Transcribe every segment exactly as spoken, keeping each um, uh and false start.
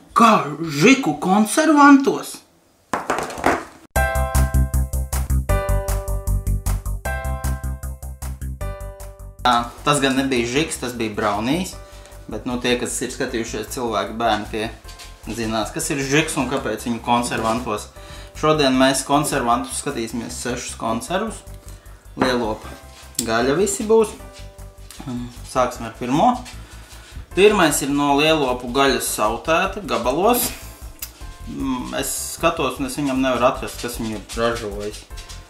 kā žiku konservantos. Jā, tas gan nebija žiks, tas bija braunijs, bet nu tie, kas ir skatījušies cilvēki bērni, tie zinās, kas ir žiks un kāpēc viņu konservantos. Šodien mēs konservantus skatīsimies sešus konservus. Lielopa gaļa visi būs. Sāksim ar pirmo. Pirmais ir no lielopu gaļas sautēta gabalos. Es skatos un es viņam nevaru atrast, kas viņu ir ražojis.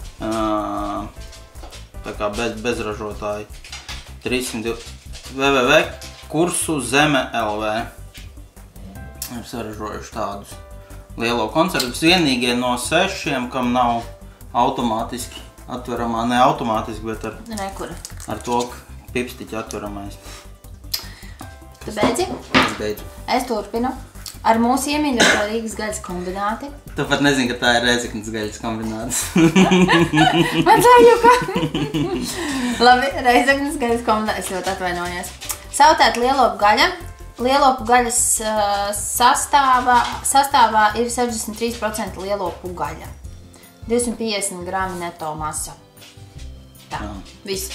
Tā kā bez, bez ražotāji. trīssimt divi w w w kursu zeme l v ir saražojuši tādus lielopu konservus. Vienīgie no sešiem, kam nav automātiski atveramā, ne automātiski, bet ar, Rekura. ar to pipstiķi atveramais. Tu beidzi? Es beidzu. Es turpinu. Ar mūsu iemīļoto Rīgas gaļas kombināti. Tu pat nezini, ka tā ir Rēzeknes gaļas kombināts. Man ceļuka! Labi, Rēzeknes gaļas kombināti. Es ļoti atvainojos. Sautēt lielopu gaļa. Lielopu gaļas uh, sastāvā, sastāvā ir sešdesmit trīs procenti lielopu gaļa. divsimt piecdesmit grami neto masa. Tā, Jā. viss.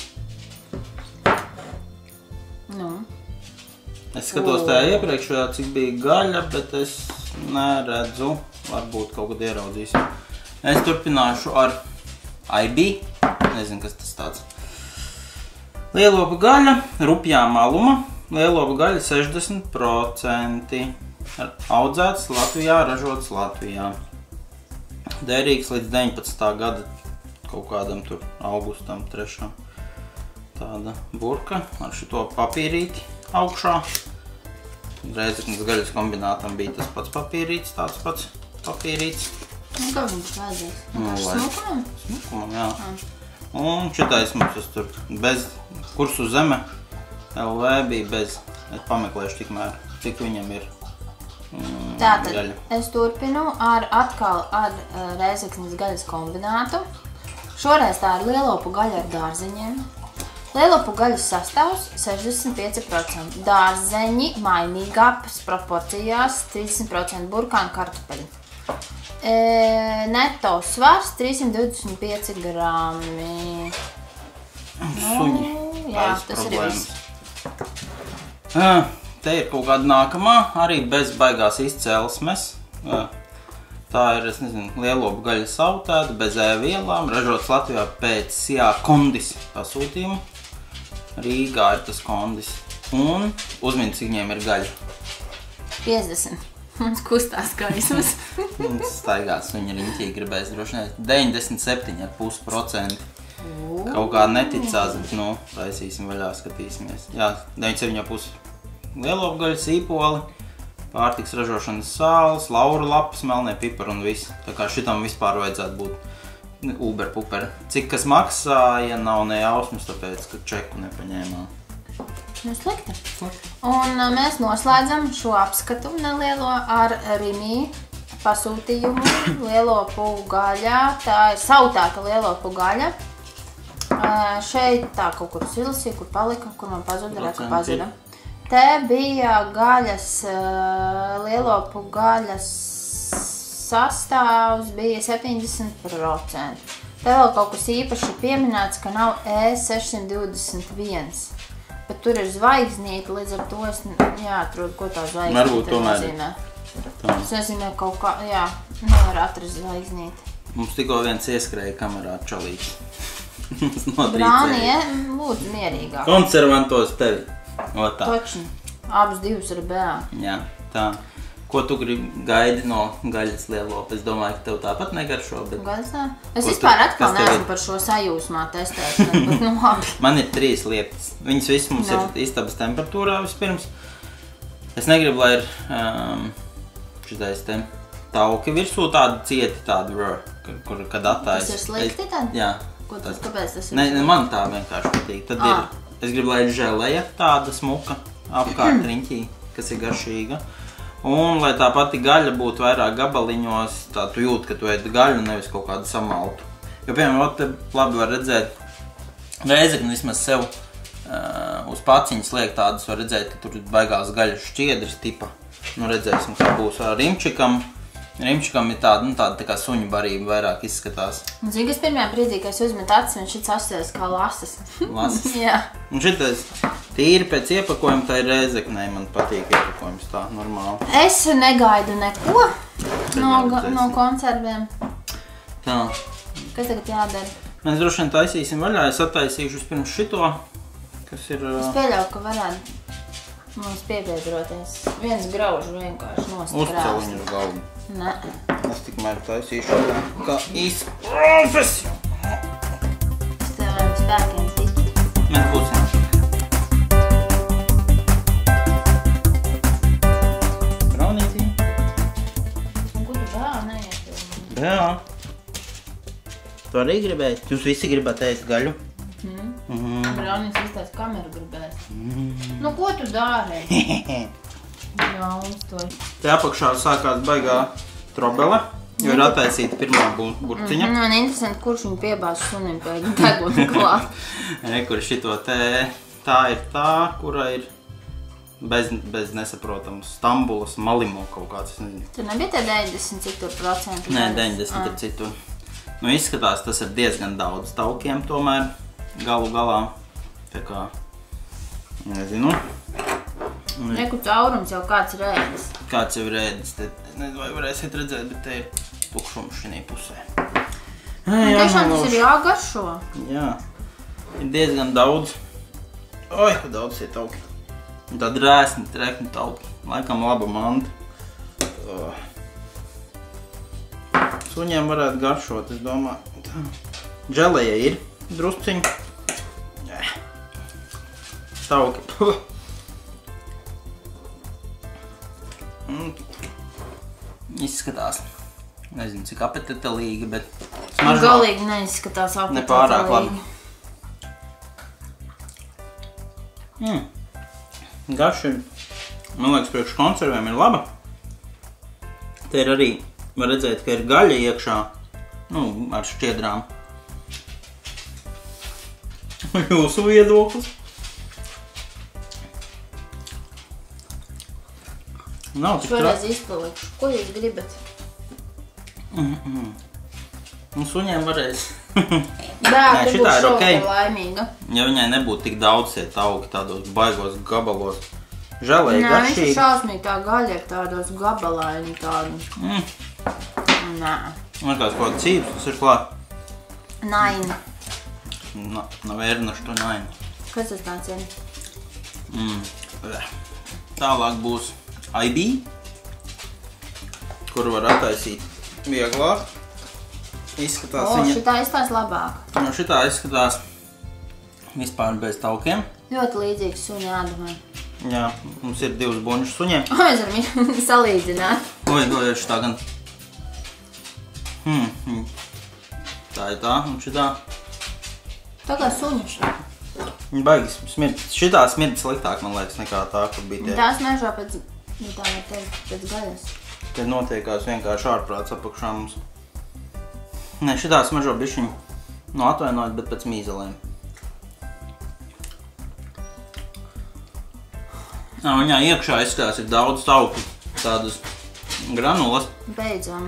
Nu. Es skatos tajā iepriekšējā, cik bija gaļa, bet es neredzu, varbūt kaut kad ieraudzīsim. Es turpināšu ar I B, nezinu, kas tas tāds. Lielopa gaļa, rupjā maluma, lielopa gaļa sešdesmit procenti. Audzēts Latvijā, ražots Latvijā. Derīgs līdz deviņpadsmitā gada kaut kādam tur augustam trešam. Tāda burka ar šito papīrīti augšā. Rēzeknes gaļas kombinātam bija tas pats papīrīts, tāds pats papīrīts. Un kā viņš vajadzēs? Nu, lai- Smukumam? Smukumam, jā. Un šitais mums es tur bez kursu zeme L V bija bez. Es pameklēšu tikmēr, cik viņam ir mm, Tātad, gaļa. es turpinu ar atkal ar uh, Rēzeknes gaļas kombinātu. Šoreiz tā ir lielopu gaļa ar dārzeņiem. Lielopu gaļas sastāvs sešdesmit pieci procenti. Dārzeņi mainīgākas proporcijās trīsdesmit procenti burkāni kartupeļi. E, neto svars trīssimt divdesmit pieci grami. Suņi. Jā, Tādas tas ir problēmas. viss. Ā, Te ir kaut kāda nākamā, arī bez baigās izcelsmes. Ā, Tā ir, es nezinu, lielopu gaļa sautēta, bez ēvielām, ražots Latvijā pēc Sijā kondis pasūtījumu. Rīgā ir tas kondis. Un uzmini, cik viņiem ir gaļa. piecdesmit. Mums kustās gaismas. Un staigās viņa riņķī gribēs droši vien. deviņdesmit septiņi ar pus procenti. Kaut kā neticās, bet nu, taisīsim vaļā, skatīsimies. Jā, deviņdesmit septiņi ar pus lielopu gaļa, sīpoli, pārtiks ražošanas sāls, lauru lapas, melnie pipari un viss. Tā kā šitam vispār vajadzētu būt uber puperi. Cik kas maksāja, nav ne jausmas, tāpēc, ka čeku nepaņēmām. Nu, slikti. Un uh, mēs noslēdzam šo apskatu nelielo ar Rimī pasūtījumu lielopu gaļā. Tā ir sautēta lielopu gaļa. Uh, šeit tā kaut kur silasīja, kur palika, kur man pazuda, reka pazuda. Te bija gaļas, uh, lielopu gaļas sastāvs bija septiņdesmit procenti. Te vēl kaut kas īpaši pieminēts, ka nav E sešsimt divdesmit viens. Bet tur ir zvaigznīte, līdz ar to es jāatrod, ko tā zvaigznīte nozīmē. Tas nozīmē kaut kā, jā, nevar atrast zvaigznīti. Mums tikko viens ieskrēja kamerā čalīts. Brānie, lūdzu mierīgāk. Konservantos tevi. O tā. Točni. Abus divus ar bēnu. Jā, tā. Ko tu gribi gaidi no gaļas lielopa? Es domāju, ka tev tāpat negaršo, bet... Gaļas nē? Es Ko vispār tu- atkal kas tev ir? neesmu par šo sajūsmā testēšanu, bet nu labi. Man ir trīs lietas. Viņas viss mums Jā. ir istabas temperatūrā vispirms. Es negribu, lai ir um, šitais te tauki virsū, tādi cieti, tādi rrr, kur, kur, kad attājas. Tas ir slikti tad? Jā. Ko tas, kāpēc tas ir? Ne, ne, man tā vienkārši patīk. Tad Ā. ir, es gribu, lai ir želeja, tāda smuka, apkārt riņķī, kas ir garšīga. Un, lai tā pati gaļa būtu vairāk gabaliņos, tā tu jūt, ka tu ēd gaļu, nevis kaut kādu samaltu. Jo, piemēram, te labi var redzēt, Rēzekne vismaz sev uh, uz paciņas liek tādas, var redzēt, ka tur ir baigās gaļas šķiedras tipa. Nu, redzēsim, kā būs ar rimčikam. Rimčikam ir tāda, nu, tāda tā kā suņu barība vairāk izskatās. Un zini, kas pirmajā brīdī, kad es uzmetu acis, viņš šits asties kā lasas. Lasas? Jā. Un šitais tīri pēc iepakojuma, tā ir Rēzeknē, man patīk iepakojums tā, normāli. Es negaidu neko no, no konserviem. Tā. Kas tagad jādara? Mēs droši vien taisīsim vaļā, es attaisīšu vispirms šito, kas ir... Es pieļauju, ka varētu mums piebiedroties. Viens grauž vienkārši nost krāsni. Uzceliņu uz galdu. Nē. Es tikmēr taisīšu tā kā īsti profesionāli. Es tev varam spēkiem tiķi. Mēs būsim. Braunītī. Un ko tu vēl neiet? Jā. Tu arī gribēji? Jūs visi gribat ēst gaļu? Mhm. Mhm. Braunīts iztais kameru gribēs. Nu, ko tu dāri? Jā, mums to. Te apakšā sākās baigā trobele, jo ir attaisīta pirmā burciņa. Man interesanti, kurš viņu piebāz sunim pēc deguna klāt. Kur šito te, tā ir tā, kura ir bez, bez nesaprotams Stambulas malimo kaut kāds, es nezinu. Tur nebija te deviņdesmit cik tur procentu? Nē, deviņdesmit ir citur. Nu, izskatās, tas ir diezgan daudz taukiem tomēr galu galā. Tā kā, nezinu. Reku caurums jau kāds ir ēdis. Kāds jau ir ēdis, te nezinu, vai varēsiet redzēt, bet te ir tukšums šinī pusē. Un tiešām tas ir jāgaršo. Jā, ir diezgan daudz. Oi, kā daudz ir tauki. Un tā drēsni, trekni tauki. Laikam laba manta. Suņiem varētu garšot, es domāju. Dželeja ir drusciņi. Tauki. Izskatās, nezinu, cik apetitelīgi, bet smaržo. Galīgi neizskatās apetitelīgi. Nepārāk labi. Mm. Garša ir, man liekas, priekš konservēm ir laba. Te ir arī, var redzēt, ka ir gaļa iekšā, nu, ar šķiedrām. Jūsu viedoklis? Nav tik Šoreiz izpalikšu. Ko jūs gribat? Mm-mm. Un suņiem varēs. Bērni būs šoka laimīga. Ja viņai nebūtu tik daudz tie tauki tādos baigos gabalos. Žēlēji garšīgi. Nē, viņš ir šausmīgi tā gaļa ir tādos gabalaini tādu. Mm. Nē. Man kāds kaut cīps, tas ir klāt. Naina. Na, nav ērnašu to naina. Kas tas tāds ir? Mm. Tālāk būs I B, kuru var attaisīt vieglāk. Izskatās o, viņa... šitā izskatās labāk. Nu, šitā izskatās vispār bez taukiem. Ļoti līdzīgs suņa ēdamai. Jā, mums ir divas buņšas suņiem. O, mēs varam salīdzināt. Oi, oi, šitā gan... Hmm, hmm. Tā ir tā, un šitā... Tā kā suņš. Viņa baigi smird. Šitā smird sliktāk, man liekas, nekā tā, kur bija tie. Tā smežo pēc... Nu, tā var teikt, pēc gaļas. Te notiekās vienkārši ārprāts apakšā mums. Nē, šitā smažo bišķiņu, nu atvainojot, bet pēc mīzelēm. Nā, viņā iekšā izskatās ir daudz tauku, tādas granulas. Beidzam.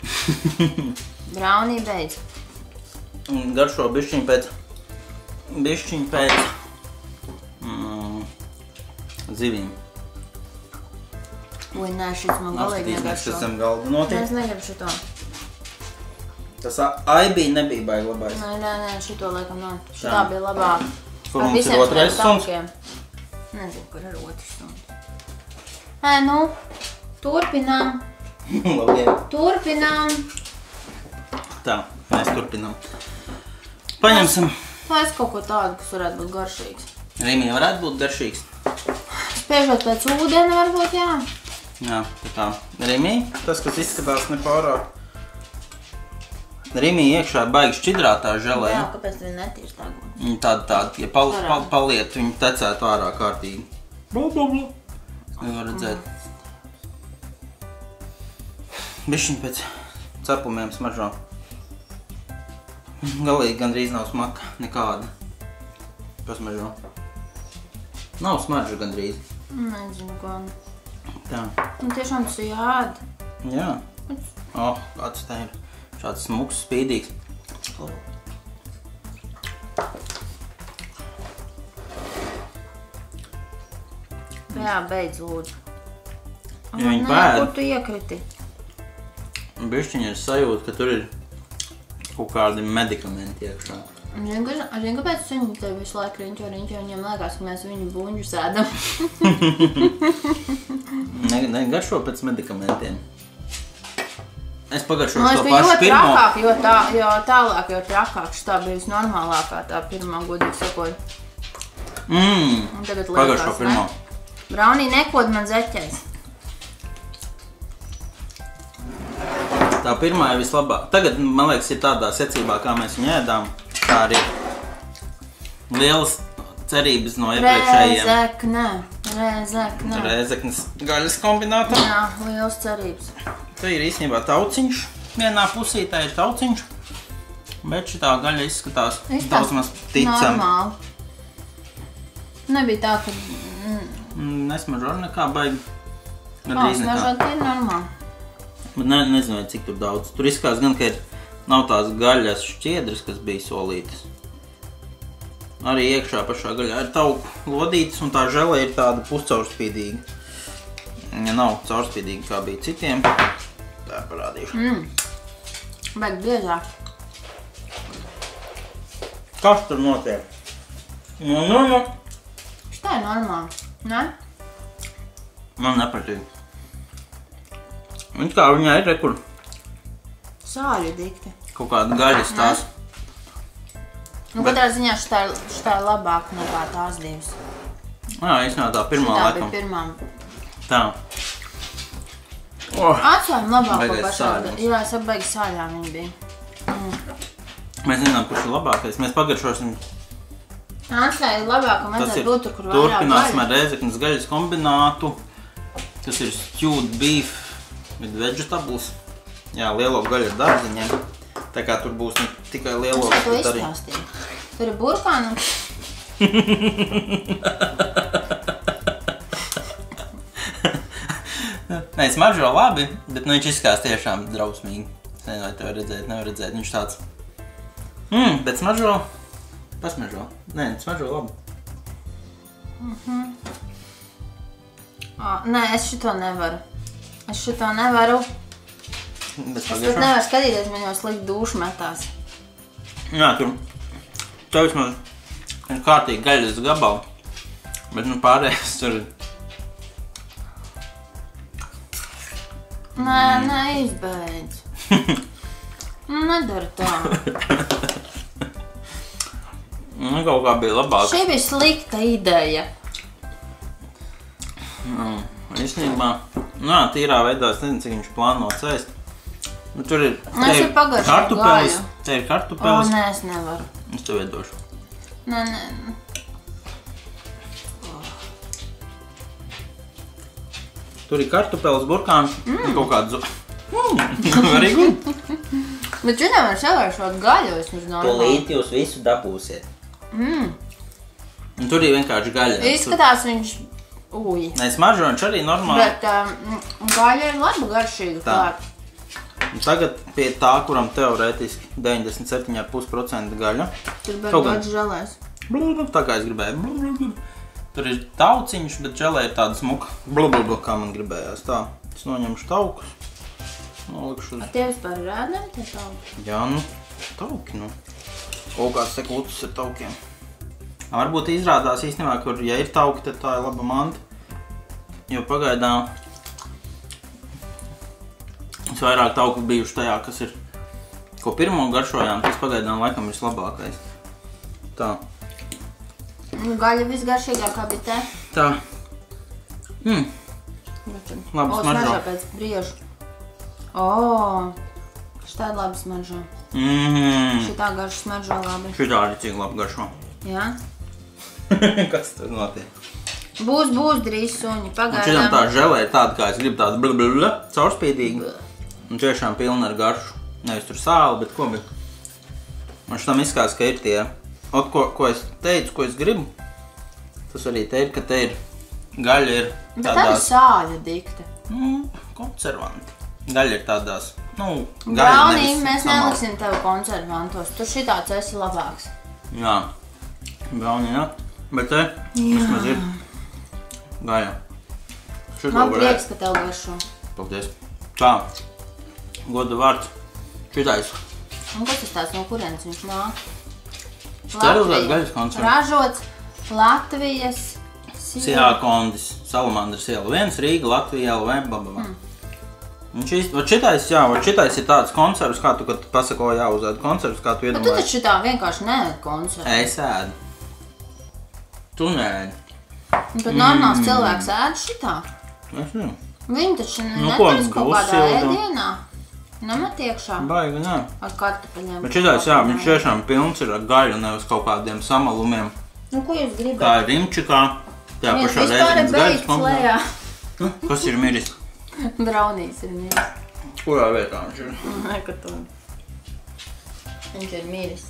Braunī beidz. Un garšo bišķiņu pēc, bišķiņu pēc mm, zivīm. Ui, nē, šis man galīgi negaršo. Mēs esam galdu notiek. Nē, es negrabu šito. Tas I B nebija baigi labais. Nē, nē, nē, šito laikam nav. Šitā bija labāk. Kur mums ir otrais suns? Nezinu, kur ir otrs suns. Nē, nu, turpinām. Labi. Turpinām. Tā, mēs turpinām. Paņemsim. Taisa kaut ko tādu, kas varētu būt garšīgs. Rīmī varētu būt garšīgs. Spiežot pēc ūdeni varbūt, jā. Jā, tā kā Rīmī, tas, kas izskatās nepārāk. Rīmī iekšā baigi šķidrātā želē. Jā, kāpēc tu viņi netīrs tāgu? Viņi tādi tādi, ja pal, pal, paliet, viņi tecētu ārā kārtīgi. Blablabla. Nevar redzēt. Bišķiņ pēc cepumiem smaržo. Galīgi gandrīz nav smaka nekāda. Pasmaržo. Nav smarža gandrīz. Nezinu, ko. Tā. Un tiešām tas ir jād. Jā. Oh, kāds tā ir. Šāds smuks, spīdīgs. Jā, beidz lūdzu. Ja viņi Nē, pēd, kur tu iekriti? bišķiņi ir sajūta, ka tur ir kaut kādi medikamenti iekšā. Zini, kāpēc viņi tev visu laiku riņķo, riņķo, viņiem liekas, ka mēs viņu buņģus ēdam. Ne, ne garšo pēc medikamentiem. Es pagaršošu Man to bija pašu ļoti pirmo. trakāk, jo, tā, jo tālāk, jo trakāk šitā bija visnormālākā tā pirmā, godīgi sakot. Mmm, Un tagad pagaršo liekas, pirmo. ne? Braunī nekod man zeķēs. Tā pirmā ir vislabāk. Tagad, man liekas, ir tādā secībā, kā mēs viņu ēdām. Tā arī lielas cerības no iepriekšējiem. Rēzekne, rēzekne. Rēzeknes gaļas kombinātā. Jā, liels cerības. Te ir īstenībā tauciņš. Vienā pusītē ir tauciņš. Bet šitā gaļa izskatās daudz maz ticami. Normāli. Nebija tā, ka... Mm, Nesmažo ar nekā baigi. Kā, Gandrīz nekā. smažot ir normāli. Bet ne, nezinu, cik tur daudz. Tur izskatās gan, ka ir, nav tās gaļas šķiedras, kas bija solītas. Arī iekšā pašā gaļā ir tauku lodītas, un tā žele ir tāda puscaurspīdīga. Ja nav caurspīdīga, kā bija citiem, tā parādīšu. Mm. Baigi biezāk. Kas tur notiek? Nu, nu, nu. Šitā ir normāli, ne? Man nepatīk. Viņš kā viņā ir, re, kur Sāļu dikti. kaut kāda gaļas tās. Nu, katrā ziņā šitā ir, šitā ir labāk nekā tās divas. Jā, īstenībā tā pirmā Šitā bija laikam. pirmā. Tā. Oh. Atslēm labāk Baigais pašā. sāļums. Jā, es apbaigi sāļām viņi bija. Mēs zinām, kurš ir labākais. Mēs pagaršosim. Atslēm ir labāk, un Tas vajadzētu ir, būt tur, kur vairāk turpināsim gaļa. ar rēzeknes gaļas kombinātu. Tas ir stewed beef with vegetables. Jā, lielo gaļu ar dārziņiem. Tā kā tur būs ne tikai lielo, Es jau to bet arī... izstāstīju. Tur ir burkānu. Nē, smaržo labi, bet nu viņš izskatās tiešām drausmīgi. Es nezinu, vai tev redzēt, nevar redzēt. Viņš tāds... Mmm, bet smaržo... Pasmaržo. Nē, smaržo labi. Ā, Nē, es šito nevaru. Es šito nevaru. Bet Es pat pagaršo. nevaru skatīties, man jau slikti dušu metās. Jā, tur... Tev vismaz ir kārtīgi gaļas gabali. Bet nu pārējais tur... Nē, nē, izbeidz. Nu, nedara tā. Nu, kaut kā bija labāk. Šī bija slikta ideja. Nu, īstenībā, nu jā, tīrā veidā es nezinu, cik viņš plāno cēst. Nu, tur ir, Nu, es te ir varu pagaršot kartupelis, gaļu. te ir O, kartupelis. nē, es nevaru. Es tev iedošu. Nē, nē. Tur ir kartupelis, burkāns, mm. kaut kāds zu... Mm, arī good. Bet tu nevar savēršot gaļu, es nezinu. Tolīt jūs visu dabūsiet. Mm. Un tur ir vienkārši gaļa. Izskatās viņš... Uj. Nē, smaržo viņš arī normāli. Bet um, gaļa ir laba garšīga. Tā. klāt. Un tagad pie tā, kuram teorētiski deviņdesmit septiņi ar pus procenti gaļa. Tur Kaut bija gan- daudz želēs. Blublu, tā kā es gribēju. Blublu. Tur ir tauciņš, bet želē ir tāda smuka. Blublu, kā man gribējās. Tā, es noņemšu taukus. Nolikšu uz... Tie vispār ir ēdami, tie tauki? Jā, nu, tauki, nu. Kaut kāds te klutus ar taukiem. Varbūt izrādās īstenībā, kur, ja ir tauki, tad tā ir laba manta. Jo pagaidām es vairāk tauku bijuši tajā, kas ir, ko pirmo garšojām, tas pagaidām laikam ir vislabākais. Tā. Nu, gaļa visgaršīgākā bija te. Tā. Mm. Labi O, smaržo. smaržo pēc briežu. O, šitā labi smaržo. Mm. Šitā garša smaržo labi. Šitā arī cik labi garšo. Jā? Kas tur notiek? Būs, būs drīz suņi, Un šitam tā pagaidām. želē ir tāda, kā es gribu, tāda blablabla, caurspīdīga. Un tiešām pilna ar garšu. Nevis tur sāli, bet ko, bet... Un šitam izskās, ka ir tie... Ot, ko, ko es teicu, ko es gribu, tas arī te ir, ka te ir gaļa ir Bet tā ir tādās sāļa dikta. mm, konservanti. Gaļa ir tādās, nu, gaļa Braunī nevis mēs samalta. neliksim tev konservantos. Tu šitāds esi labāks. Jā, braunī, jā. Bet te vismaz ir gaļa. Šito Man varētu. prieks, ka tev garšo. Paldies. Tā, goda vārds. Šitais. Un kas tas tāds, no kurienes viņš nāk? Sterilizēts gaļas konservs. Ražots Latvijas Sijā kondis, Salamandras iela viens, Rīga, Latvija, L V, bababā. Mm. Un šis, vat šitais, jā, vat šitais ir tāds konservs, kā tu, kad pasako jāuzēd konservs, kā tu Bet tu iedomājies. taču tā vienkārši neēd konservu. Es ēdu. Tu neēdi. Un tad normāls cilvēks ēd šitā. Es nezinu. Viņi taču Nu, ko, neturas kaut kādā uzsilda? ēdienā. Nemet iekšā Baigi, nē. ar kartupeļiem. Bet šitais, jā, viņš tiešām pilns ir ar gaļu, nevis kaut kādiem samalumiem. Nu, ko jūs gribat? Tā ir rimčikā. Jā, Viens pašā vispār ir reiziņas gaļas beigts lejā. Nu, kas ir miris? Braunīs ir miris. Kurā vietā viņš ir? Neka tu. Viņš ir miris.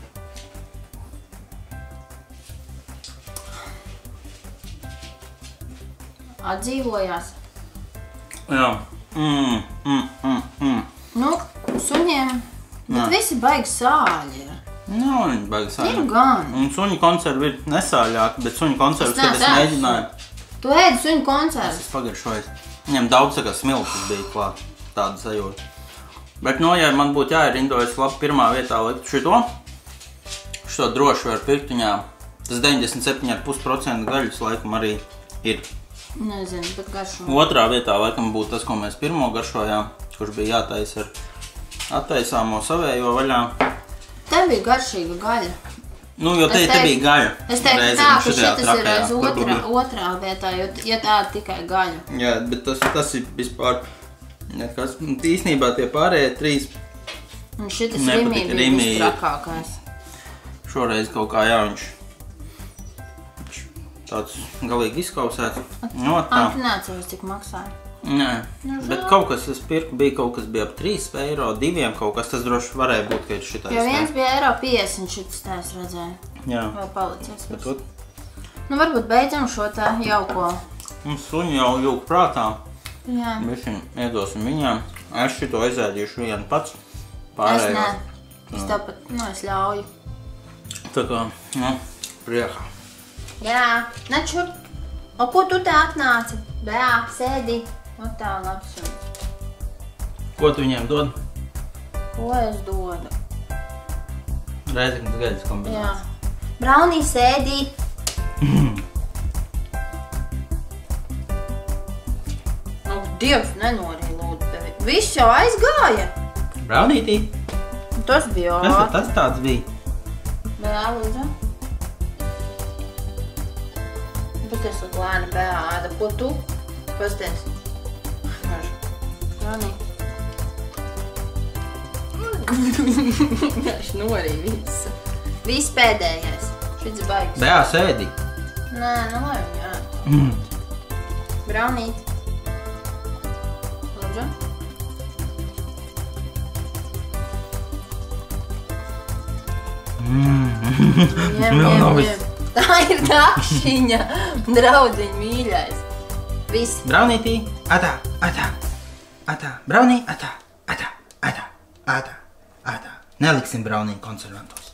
Atdzīvojās. Jā. Mm, mm, mm, mm. Nu, suņiem, bet Jā. visi baigi sāļi ir. Nav viņi baigi Ir sāļi. gan. Un suņu konservi ir nesāļāki, bet suņu konservus, Es kad es neesmu mēģināju, Tu ēdi suņu es koncertu. esmu pagaršojis. Viņam daudz tā kā smiltis bija klāt, tāda sajūta. Bet, no, ja man būtu jāierindojas labi pirmā vietā likt šito, šito droši var pirkt viņā, tas deviņdesmit septiņi komats pieci procenti gaļas laikam arī ir. Nezinu, bet garšo. Otrā vietā laikam būtu tas, ko mēs pirmo garšojām, kurš bija jātais ar attaisāmo savējo vaļā. Tev bija garšīga gaļa. Nu, jo te, Es te teiktu- bija gaļa. Es teiktu reizēm tā, ka šitajā šitas ir trakajā, aiz kur otrā, bija. otrā vietā, jo, ja tā ir tikai gaļa. Jā, bet tas, tas ir vispār nekas. Īsnībā tie pārējie trīs Un šitas Nepatika, Rimī bija Rimī ir- vistrakākais. šoreiz kaut kā jā, viņš, viņš tāds galīgi izkausēts. No, tā. Ā, tu neatceries, cik maksāja. Nē, Nu, bet žēl. kaut kas, es pirku, bija kaut kas bija ap trīs eiro, diviem kaut kas, tas droši varēja būt, ka ir šitais. Jo viens bija eiro piecdesmit, šitas tā es redzēju. Jā, Vēl palicies. bet ot, Nu, varbūt beidzam šo tā jauko. mums suņi jau jūk prātā. Jā. Visi iedosim viņām. Es šito aizēdīšu vienu pats. Es Pārējos. ne. Es tāpat, nu, es ļauju. Tā kā, nu, priekā. Jā, nečur. O, ko tu te atnāci? Bjā, sēdi. O, tā labs un. Ko tu viņiem dod? Ko es dodu? Reizeknas gaļas Jā. kombinācija. Braunī sēdi. Nu, Dievs nenorīja lūdzu tevi. Viss jau aizgāja. Braunītī? Tas bija Kas tad ātri. tas tāds bija? Bjā, lūdzu. Bet es esmu lēni bjā āda. Ko tu? Pasties. Braunī. Viņš norīja visu. Viss pēdējais. Šits baigs. Bējā sēdi. Nē, nu lai viņi jā. Mm. Braunīt. Lūdzu. Ņem, Vēl ņem, nav ņem. Tā ir dakšiņa. Draudziņ mīļais. Viss. Braunītī. Atā, atā, atā. Braunī, atā, atā, atā, atā, atā. Neliksim braunī konservantos.